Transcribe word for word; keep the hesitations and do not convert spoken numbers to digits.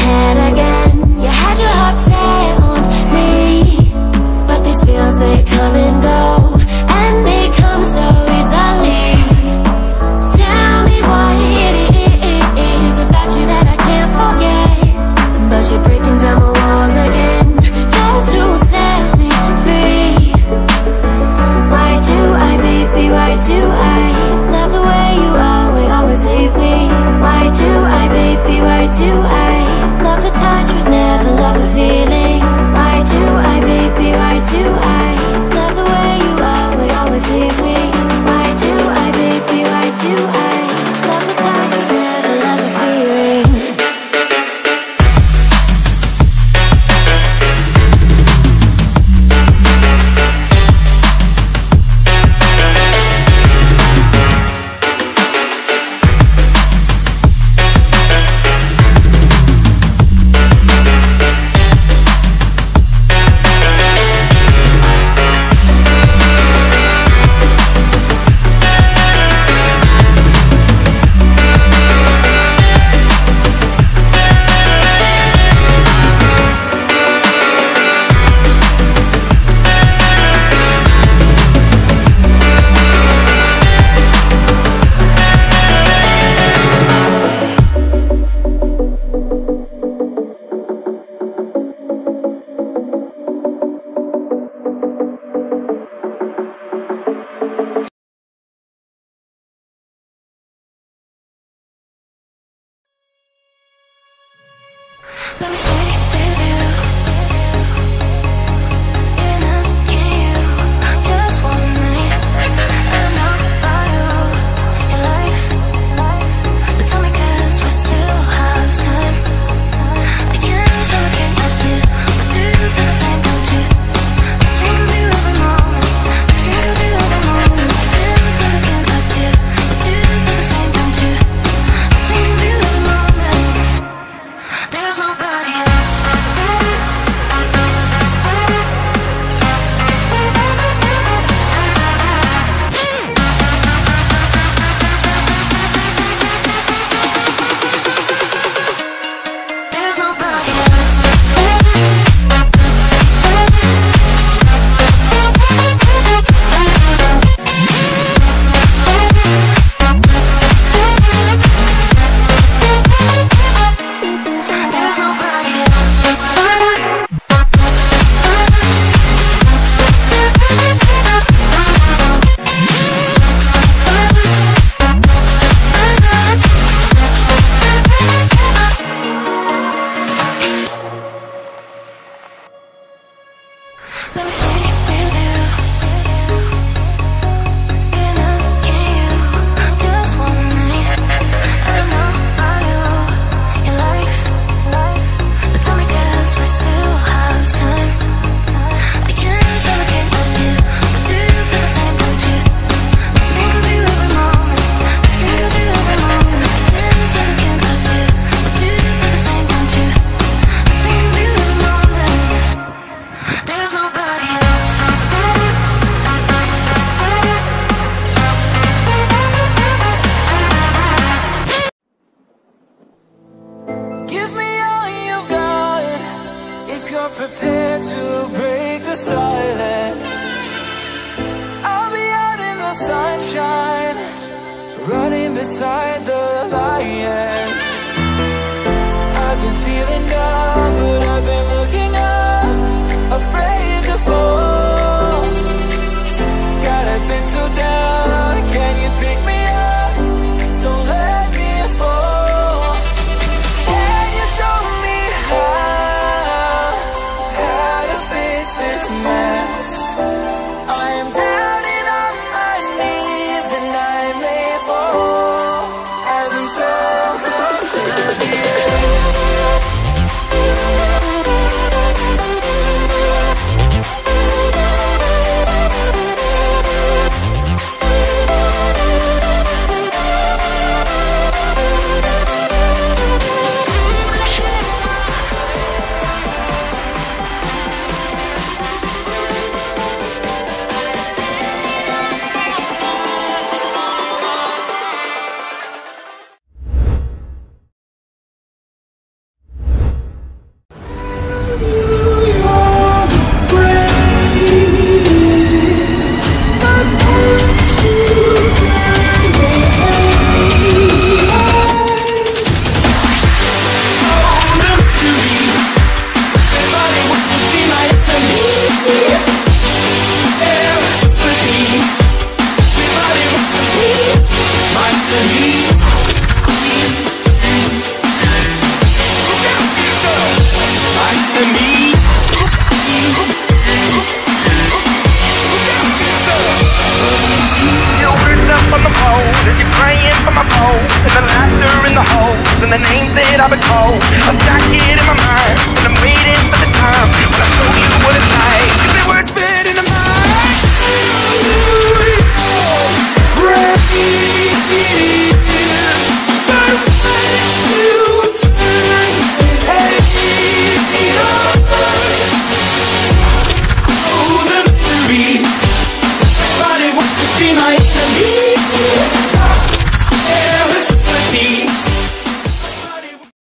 head again. You had your heart set on me, but these feels, they come and go, and they come so easily. Tell me what it is about you that I can't forget, but you're breaking down my walls again, just to set me free. Why do I, baby, why do I love the way you always, always leave me? Why do I, baby, why do I love the touch but never love the feeling? Why do I, baby, why do I love the way you always, always leave me? Why do I, baby, why do I love the touch but never love the feeling? Let me stay with you, in asking you just one night. I don't know about you, your life, but tell me 'cause we still have time. I can't say I can't help you, but do you feel the same, don't you? I think of you every moment, I think of you every moment. I can't say I can't help you, but do you feel the same, don't you? I think of you every moment. There's nobody else. There's nobody else. There's nobody else. Let me stay with you, in asking you just one night. I don't know about you, your life, but tell me 'cause we still have time. I can't say I can't help you, but do you feel the same, don't you? I think of you every moment, I think of you every moment. I can't say I can't help you, but do you feel the same, don't you? I think of you every moment. There's nobody else. Give me all you've got, if you're prepared to break the silence. I'll be out in the sunshine, running beside the lions. I've been feeling down, but I've been looking up, afraid to fall. God, I've been so down, can you pick me up? Don't let me fall. Can you show me how, how to fix this mess? I am down and on my knees, and I may fall as I'm so my bowl, and the laughter in the holes, and the names that I've been called. I'm back here in my mind, and I'm waiting for the time when I show you what it's like. If it were spit in the mind, Oh, the mystery. Everybody wants to see my enemy.